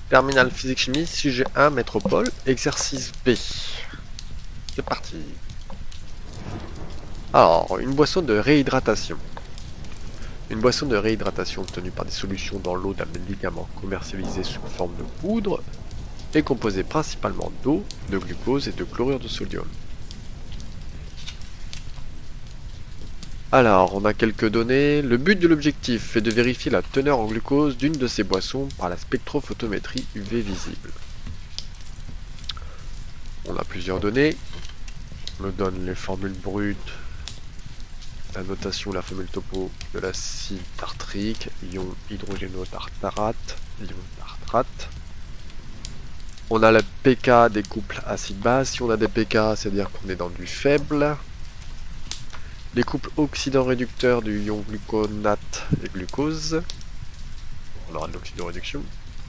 Terminal physique-chimie, sujet 1, métropole, exercice B. C'est parti. Alors, une boisson de réhydratation. Une boisson de réhydratation obtenue par des solutions dans l'eau d'un médicament commercialisé sous forme de poudre est composée principalement d'eau, de glucose et de chlorure de sodium. Alors, on a quelques données. Le but de l'objectif est de vérifier la teneur en glucose d'une de ces boissons par la spectrophotométrie UV visible. On a plusieurs données. On me donne les formules brutes, la notation, la formule topo de l'acide tartrique, ion hydrogénotartrate, ion tartrate. On a la pK des couples acide-base. Si on a des pK, c'est-à-dire qu'on est dans du faible. Les couples oxydant-réducteurs du ion gluconate et glucose. On aura de l'oxydoréduction.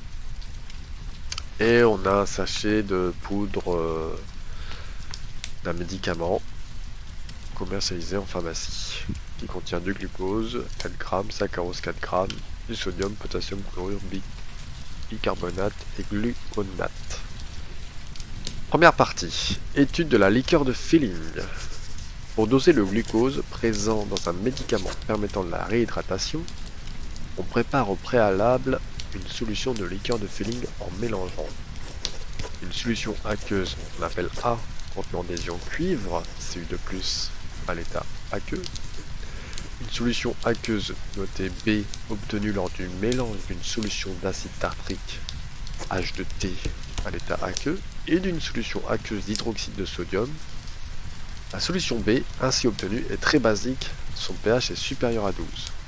Et on a un sachet de poudre d'un médicament commercialisé en pharmacie qui contient du glucose, 4 grammes, saccharose 4 grammes, du sodium, potassium, chlorure, bicarbonate et gluconate. Première partie, étude de la liqueur de filling. Pour doser le glucose présent dans un médicament permettant de la réhydratation, on prépare au préalable une solution de liqueur de filling en mélangeant une solution aqueuse, on appelle A, contenant des ions cuivre, Cu2+, à l'état aqueux, une solution aqueuse notée B obtenue lors du mélange d'une solution d'acide tartrique H2T à l'état aqueux et d'une solution aqueuse d'hydroxyde de sodium. La solution B ainsi obtenue est très basique, son pH est supérieur à 12.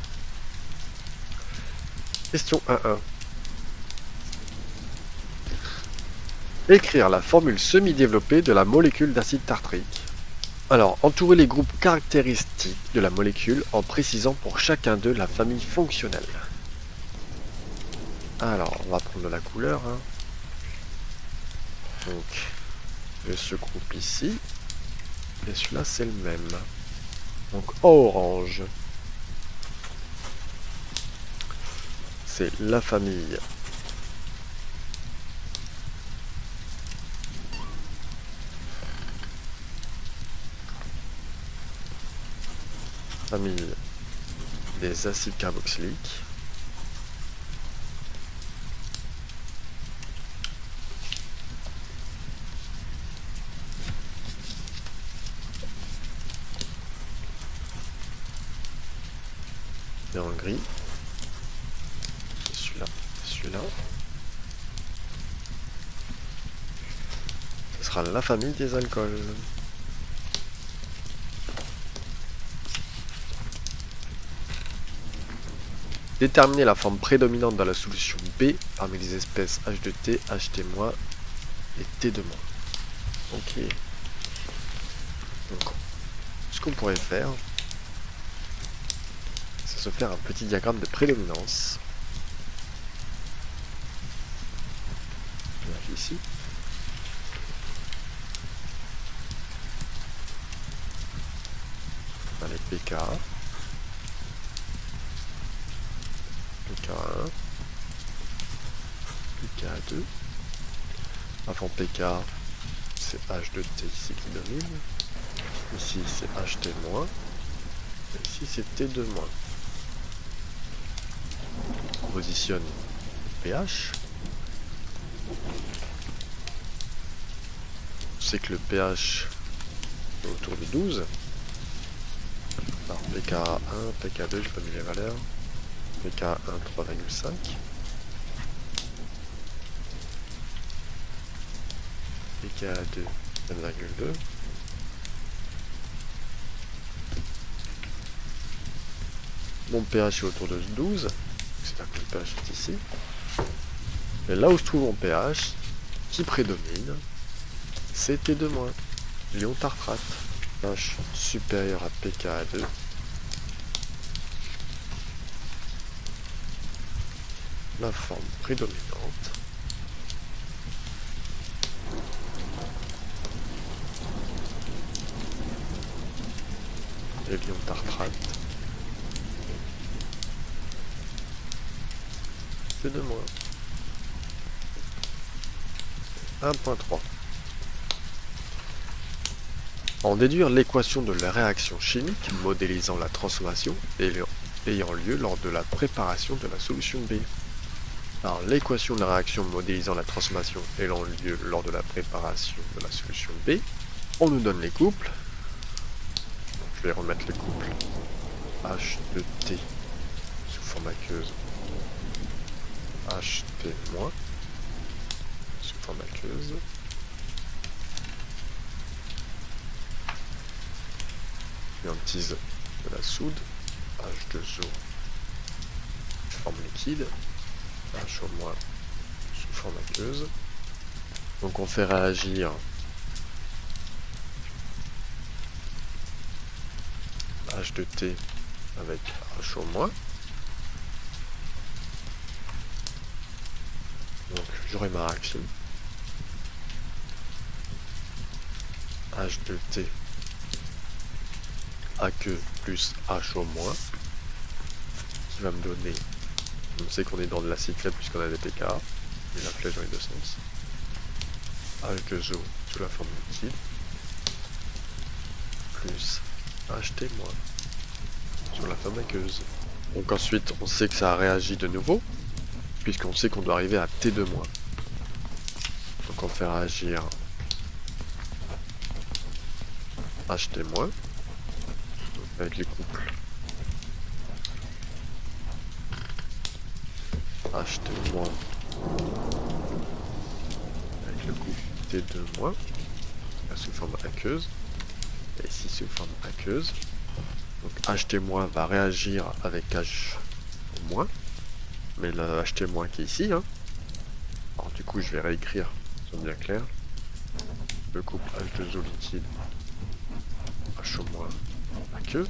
Question 1.1. Écrire la formule semi-développée de la molécule d'acide tartrique. Alors, entourer les groupes caractéristiques de la molécule en précisant pour chacun d'eux la famille fonctionnelle. Alors, on va prendre de la couleur. Donc, ce groupe ici. Et celui-là, c'est le même. Donc, orange. C'est la famille. Famille des acides carboxyliques. Et en gris, c'est celui-là, celui-là. Ce sera la famille des alcools. Déterminer la forme prédominante dans la solution B parmi les espèces H2T, HT- et T2-. Ok. Donc, ce qu'on pourrait faire, c'est se faire un petit diagramme de prédominance. Ici. On a les pK. PK1, PK2, avant PK c'est H2T ici qui domine, ici c'est HT-, et ici c'est T2-. On positionne pH, on sait que le pH est autour de 12, alors PK1, PK2, j'ai pas mis les valeurs, PK1 3,5, PK2 1,2, mon pH est autour de 12, c'est-à-dire que le pH est ici, et là où se trouve mon pH, qui prédomine, c'est T2-, l'ion tartrate, pH supérieur à PK2, la forme prédominante et l'ion tartrate, c'est de moins. 1.3. En déduire l'équation de la réaction chimique modélisant la transformation ayant lieu lors de la préparation de la solution B. Alors, l'équation de la réaction modélisant la transformation ayant lieu lors de la préparation de la solution B, on nous donne les couples. Je vais remettre les couples H de T sous forme aqueuse, HT- sous forme aqueuse. Et on utilise de la soude, H2O forme liquide, H- sous forme aqueuse. Donc on fait réagir H de T avec H-. Donc j'aurai ma réaction. H de T aqueux plus H-, qui va me donner, on sait qu'on est dans de la cyclette puisqu'on a des pK, et la flèche dans les deux sens. H2O sous la forme liquide, plus HT- sur la forme aqueuse. Donc ensuite, on sait que ça a réagi de nouveau, puisqu'on sait qu'on doit arriver à T2-. Donc on fait réagir HT-, avec les couples HT- avec le couple T2-, là sous forme aqueuse, et ici sous forme aqueuse. Donc HT- va réagir avec H-, mais le HT- qui est ici, hein. Alors du coup je vais réécrire, c'est bien clair. Le couple H2O liquide, H-, aqueux.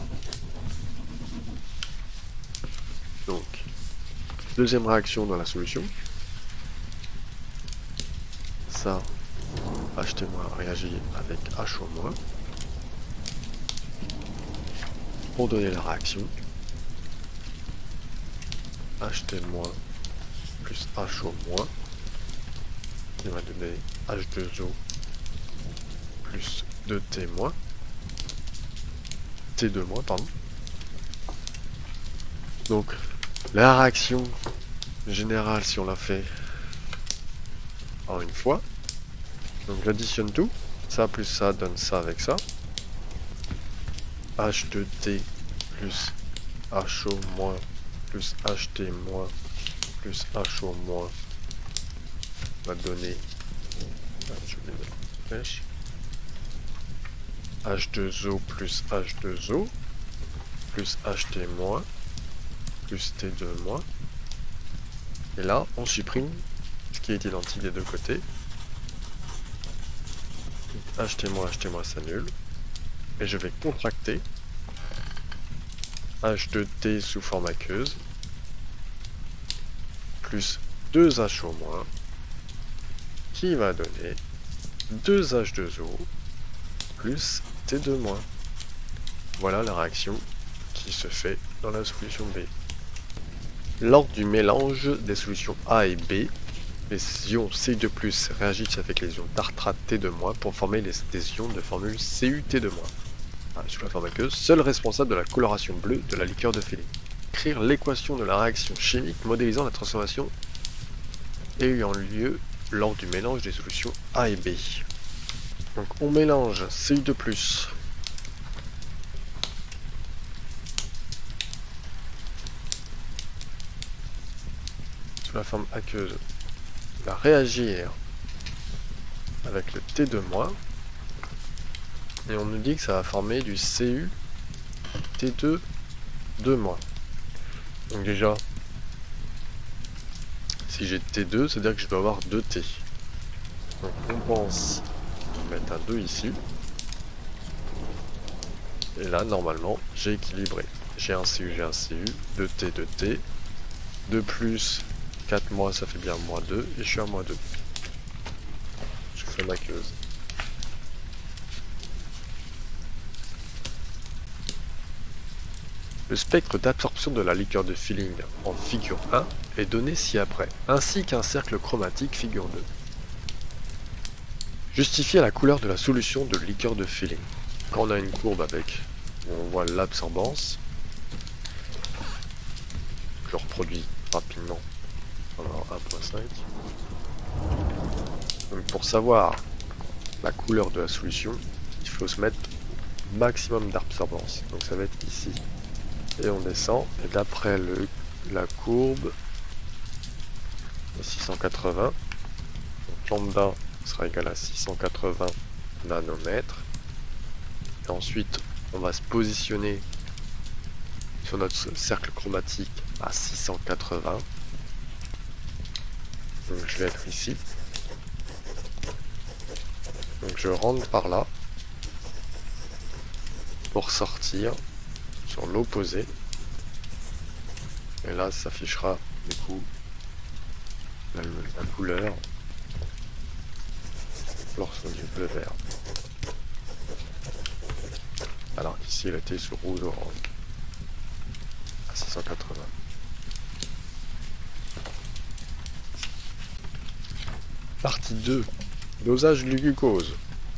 Donc, deuxième réaction dans la solution. Ça, HT- réagit avec H-, pour donner la réaction. HT- plus H-, qui va donner H2O plus 2T-, T2-, pardon. Donc, la réaction générale, si on la fait en une fois, donc j'additionne tout, ça plus ça donne ça avec ça. H2T plus HO- plus HT- plus HO- va donner H2O plus H2O plus HT- plus T2-. Et là, on supprime ce qui est identique des deux côtés. HT-, HT- s'annule. Et je vais contracter H2T sous forme aqueuse plus 2HO- qui va donner 2H2O plus T2-. Voilà la réaction qui se fait dans la solution B. Lors du mélange des solutions A et B, les ions Cu2+ réagissent avec les ions tartrate T2- pour former des ions de formule CuT2-. Sous la forme aqueuse, seul responsable de la coloration bleue de la liqueur de Feeling. Écrire l'équation de la réaction chimique modélisant la transformation ayant lieu lors du mélange des solutions A et B. Donc on mélange Cu2+, sous la forme aqueuse, va réagir avec le T2-, et on nous dit que ça va former du CuT2-. Donc déjà, si j'ai T2, c'est-à-dire que je dois avoir 2T. Donc on pense mettre un 2 ici. Et là, normalement, j'ai équilibré. J'ai un Cu, j'ai un Cu, 2T, 2T. 2 plus 4-, ça fait bien -2, et je suis à -2. Je fais aqueuse. Le spectre d'absorption de la liqueur de Feeling en figure 1 est donné ci-après, ainsi qu'un cercle chromatique figure 2. Justifier la couleur de la solution de liqueur de feeling. Quand on a une courbe avec, où on voit l'absorbance, je reproduis rapidement pendant 1.5. Donc pour savoir la couleur de la solution, il faut se mettre maximum d'absorbance. Donc ça va être ici. Et on descend, et d'après la courbe, 680, donc lambda sera égal à 680 nanomètres. Et ensuite, on va se positionner sur notre cercle chromatique à 680. Donc je vais être ici. Donc je rentre par là pour sortir sur l'opposé. Et là, ça s'affichera du coup la couleur lorsqu'on dit bleu vert. Alors qu'ici, elle était sur rouge orange à 680. Partie 2. Dosage du glucose.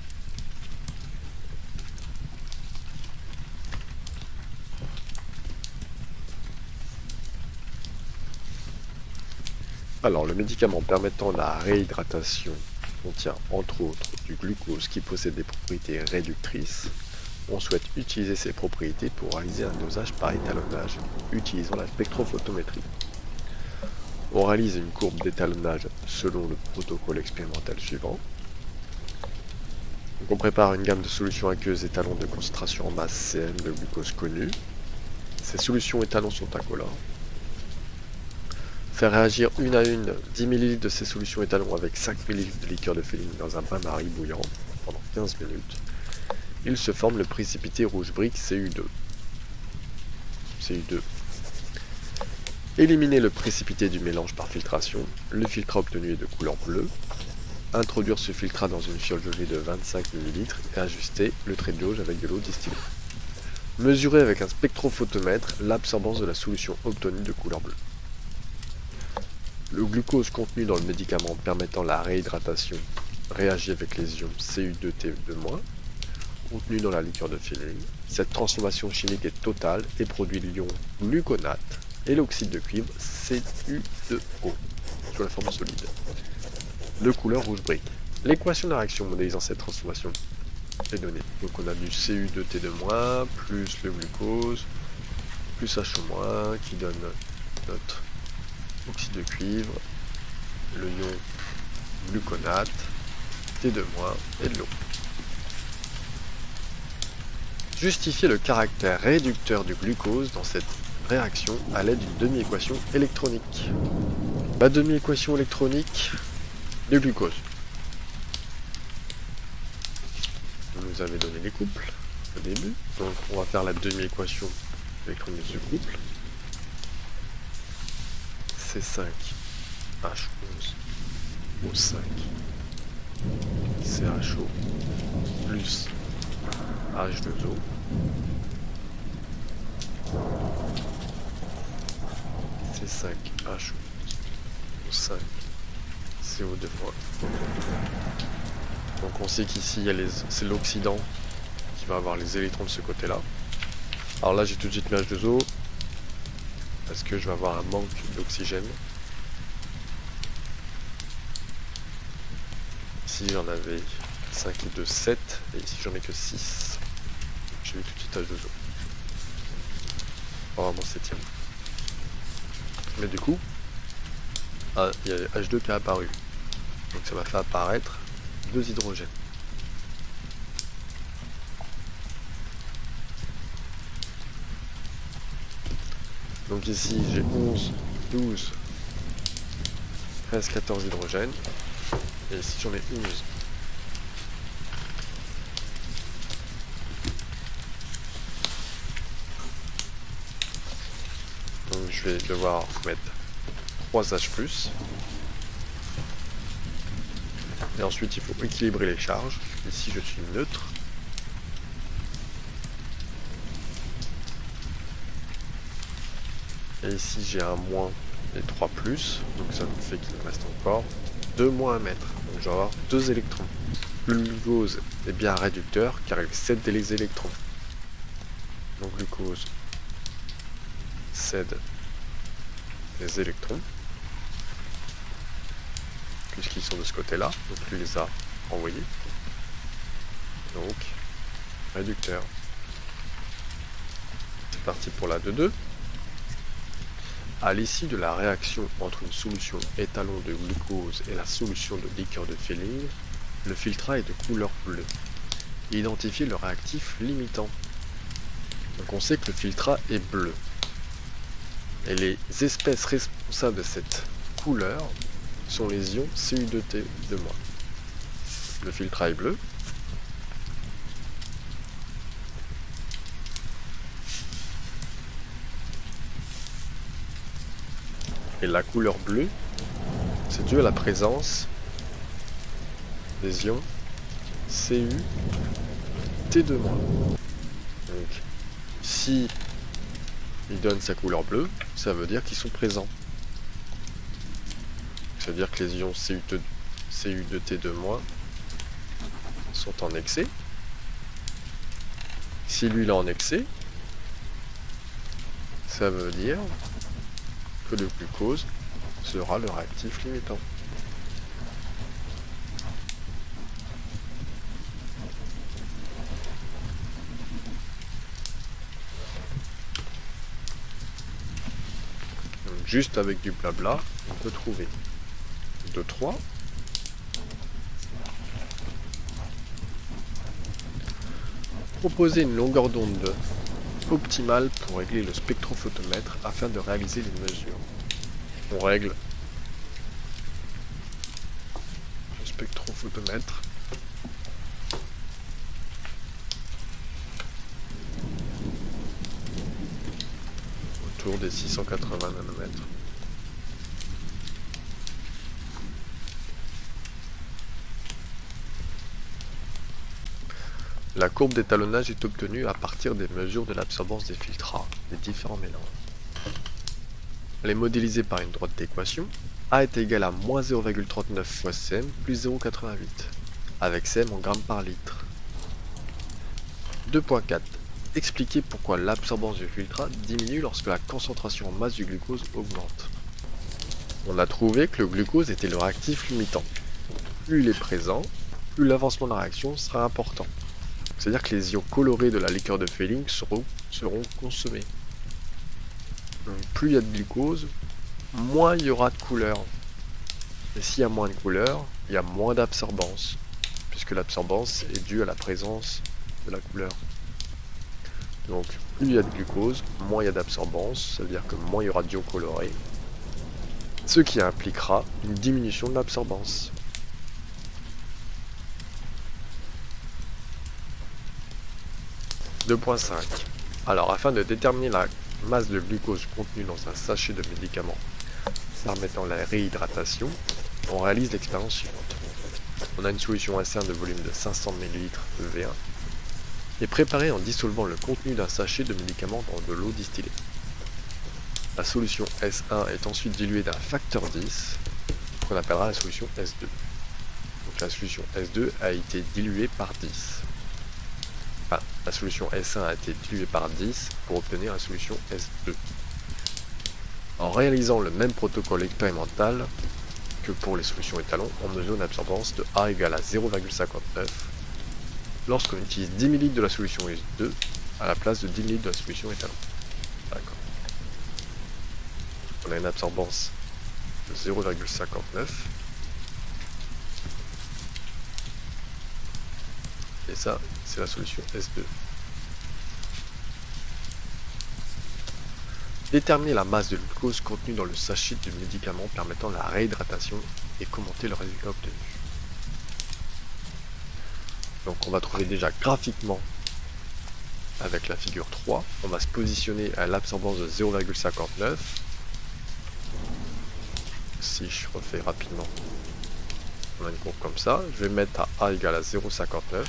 Alors, le médicament permettant la réhydratation contient entre autres du glucose qui possède des propriétés réductrices. On souhaite utiliser ces propriétés pour réaliser un dosage par étalonnage utilisant la spectrophotométrie. On réalise une courbe d'étalonnage selon le protocole expérimental suivant. Donc on prépare une gamme de solutions aqueuses étalons de concentration en masse CM de glucose connue. Ces solutions étalons sont incolores. Faire réagir une à une 10 ml de ces solutions étalons avec 5 ml de liqueur de feeling dans un bain-marie bouillant pendant 15 minutes. Il se forme le précipité rouge brique CU2. Éliminer le précipité du mélange par filtration. Le filtrat obtenu est de couleur bleue. Introduire ce filtrat dans une fiole jaugée de 25 ml et ajuster le trait de jauge avec de l'eau distillée. Mesurer avec un spectrophotomètre l'absorbance de la solution obtenue de couleur bleue. Le glucose contenu dans le médicament permettant la réhydratation réagit avec les ions Cu2Te2-, contenu dans la liqueur de feeling. Cette transformation chimique est totale et produit l'ion gluconate et l'oxyde de cuivre Cu2O sous la forme solide, de couleur rouge brique. L'équation de la réaction modélisant cette transformation est donnée. Donc on a du Cu2Te2- plus le glucose plus HO- qui donne notre oxyde de cuivre, le ion gluconate, T2- et de l'eau. Justifier le caractère réducteur du glucose dans cette réaction à l'aide d'une demi-équation électronique. La demi-équation électronique du glucose. Vous nous avez donné les couples au début, donc on va faire la demi-équation électronique de ce couple. C5H11O5 CHO plus H2O C5H11O5 CO2. Donc on sait qu'ici c'est l'oxydant qui va avoir les électrons de ce côté là. Alors là j'ai tout de suite mis H2O parce que je vais avoir un manque d'oxygène. Ici j'en avais 5 et 2, 7, et ici j'en ai que 6. J'ai mis tout de suite H2O. Pas vraiment 7ème. Mais du coup, il y a H2 qui est apparu. Donc ça m'a fait apparaître 2 hydrogènes. Donc ici j'ai 11, 12, 13, 14 hydrogènes. Et ici j'en ai 11. Donc je vais devoir mettre 3 H+. Et ensuite il faut équilibrer les charges. Ici je suis neutre. Et ici j'ai un moins et 3 plus. Donc ça me fait qu'il me reste encore 2 moins à mettre. Donc je vais avoir 2 électrons. Le glucose est bien un réducteur car il cède des électrons. Donc glucose cède les électrons, puisqu'ils sont de ce côté-là, donc lui les a envoyés. Donc, réducteur. C'est parti pour la 2,2. À l'issue de la réaction entre une solution étalon de glucose et la solution de liqueur de Fehling, le filtrat est de couleur bleue. Identifier le réactif limitant. Donc on sait que le filtrat est bleu. Et les espèces responsables de cette couleur sont les ions Cu2T de moins. Le filtrat est bleu. Et la couleur bleue, c'est dû à la présence des ions Cu, T2-. Donc, si il donne sa couleur bleue, ça veut dire qu'ils sont présents. Ça veut dire que les ions Cu2T2- sont en excès. Si lui il est en excès, ça veut dire que le glucose sera le réactif limitant. Donc, juste avec du blabla, on peut trouver 2, 3. Proposer une longueur d'onde optimale pour régler le spectrophotomètre afin de réaliser les mesures. On règle le spectrophotomètre autour des 680 nanomètres. La courbe d'étalonnage est obtenue à partir des mesures de l'absorbance des filtrats des différents mélanges. Elle est modélisée par une droite d'équation. A est égal à moins 0,39 fois Cm plus 0,88, avec Cm en grammes par litre. 2.4. Expliquer pourquoi l'absorbance du filtrat diminue lorsque la concentration en masse du glucose augmente. On a trouvé que le glucose était le réactif limitant. Plus il est présent, plus l'avancement de la réaction sera important. C'est-à-dire que les ions colorés de la liqueur de Fehling seront consommés. Donc, plus il y a de glucose, moins il y aura de couleur. Et s'il y a moins de couleur, il y a moins d'absorbance, puisque l'absorbance est due à la présence de la couleur. Donc plus il y a de glucose, moins il y a d'absorbance, ça veut dire que moins il y aura d'ions colorés, ce qui impliquera une diminution de l'absorbance. Alors afin de déterminer la masse de glucose contenue dans un sachet de médicaments permettant la réhydratation, on réalise l'expérience suivante. On a une solution S1 de volume de 500 ml de V1 et préparée en dissolvant le contenu d'un sachet de médicaments dans de l'eau distillée. La solution S1 est ensuite diluée d'un facteur 10 qu'on appellera la solution S2. Donc la solution S2 a été diluée par 10. Enfin, la solution S1 a été diluée par 10 pour obtenir la solution S2. En réalisant le même protocole expérimental que pour les solutions étalons, on mesure une absorbance de A égale à 0,59 lorsqu'on utilise 10 ml de la solution S2 à la place de 10 ml de la solution étalon. D'accord. On a une absorbance de 0,59 et ça, c'est la solution S2. Déterminer la masse de glucose contenue dans le sachet du médicament permettant la réhydratation et commenter le résultat obtenu. Donc on va trouver déjà graphiquement avec la figure 3, on va se positionner à l'absorbance de 0,59. Si je refais rapidement, on a une courbe comme ça, je vais mettre à A égale à 0,59.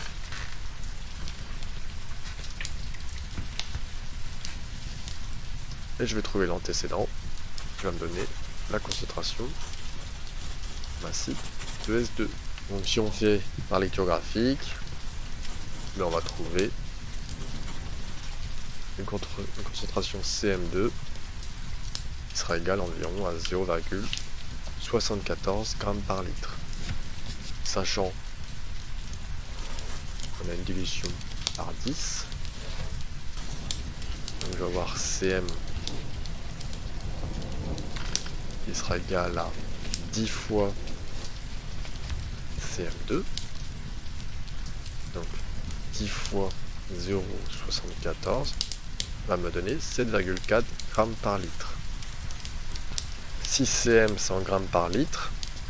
Et je vais trouver l'antécédent qui va me donner la concentration massive de S2. Donc si on fait par lecture graphique, ben on va trouver une concentration CM2 qui sera égale environ à 0,74 grammes par litre. Sachant qu'on a une dilution par 10, donc je vais avoir CM qui sera égal à 10 fois CM2, donc 10 fois 0,74 va me donner 7,4 grammes par litre. Si CM 100 grammes par litre,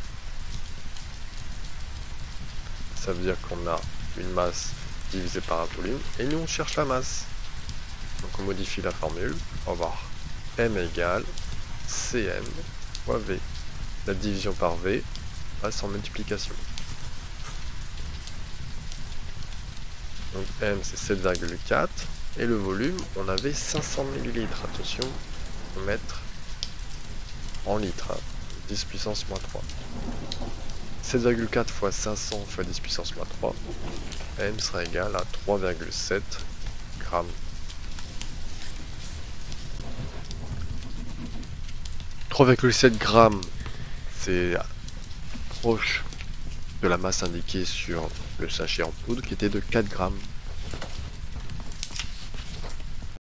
ça veut dire qu'on a une masse divisée par un volume, et nous on cherche la masse. Donc on modifie la formule, on va avoir M égale CM fois V. La division par V passe en multiplication. Donc M c'est 7,4 et le volume on avait 500 ml. Attention, on va mettre en litres, 10 puissance moins 3. 7,4 fois 500 fois 10 puissance moins 3, M sera égal à 3,7 grammes. 3,7 grammes, c'est proche de la masse indiquée sur le sachet en poudre qui était de 4 grammes.